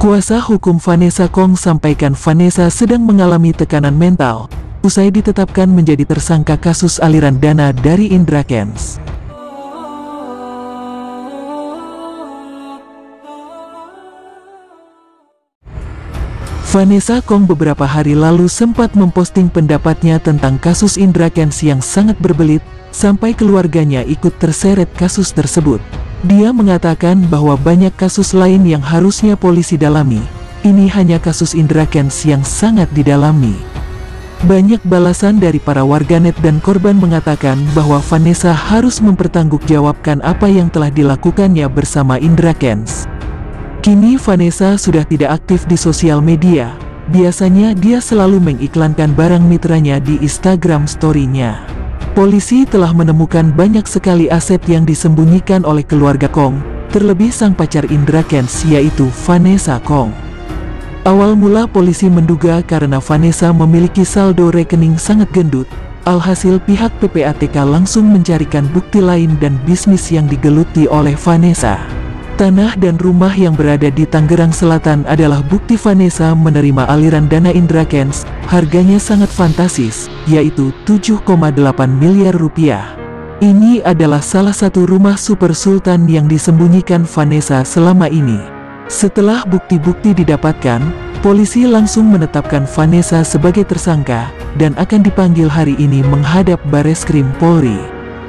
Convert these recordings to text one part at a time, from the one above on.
Kuasa hukum Vanessa Kong sampaikan Vanessa sedang mengalami tekanan mental, usai ditetapkan menjadi tersangka kasus aliran dana dari Indra Kents. Vanessa Kong beberapa hari lalu sempat memposting pendapatnya tentang kasus Indra Kents yang sangat berbelit, sampai keluarganya ikut terseret kasus tersebut. Dia mengatakan bahwa banyak kasus lain yang harusnya polisi dalami, ini hanya kasus Indra Kents yang sangat didalami. Banyak balasan dari para warganet dan korban mengatakan bahwa Vanessa harus mempertanggungjawabkan apa yang telah dilakukannya bersama Indra Kents. Kini Vanessa sudah tidak aktif di sosial media, biasanya dia selalu mengiklankan barang mitranya di Instagram story-nya. Polisi telah menemukan banyak sekali aset yang disembunyikan oleh keluarga Kong, terlebih sang pacar Indra Kents yaitu Vanessa Kong. Awal mula polisi menduga karena Vanessa memiliki saldo rekening sangat gendut, alhasil pihak PPATK langsung mencarikan bukti lain dan bisnis yang digeluti oleh Vanessa. Tanah dan rumah yang berada di Tangerang Selatan adalah bukti Vanessa menerima aliran dana Indra Kents, harganya sangat fantastis, yaitu 7,8 miliar rupiah. Ini adalah salah satu rumah super sultan yang disembunyikan Vanessa selama ini. Setelah bukti-bukti didapatkan, polisi langsung menetapkan Vanessa sebagai tersangka, dan akan dipanggil hari ini menghadap Bareskrim Polri.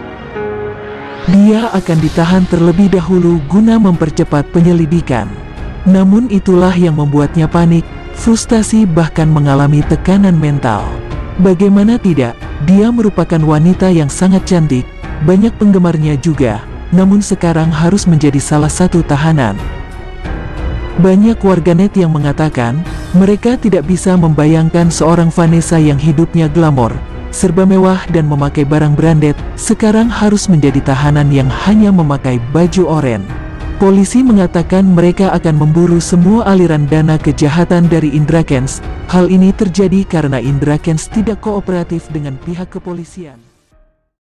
Dia akan ditahan terlebih dahulu guna mempercepat penyelidikan. Namun itulah yang membuatnya panik, frustasi bahkan mengalami tekanan mental. Bagaimana tidak, dia merupakan wanita yang sangat cantik, banyak penggemarnya juga, namun sekarang harus menjadi salah satu tahanan. Banyak warganet yang mengatakan, mereka tidak bisa membayangkan seorang Vanessa yang hidupnya glamor, serba mewah dan memakai barang branded, sekarang harus menjadi tahanan yang hanya memakai baju oranye. Polisi mengatakan mereka akan memburu semua aliran dana kejahatan dari Indra Kents. Hal ini terjadi karena Indra Kents tidak kooperatif dengan pihak kepolisian.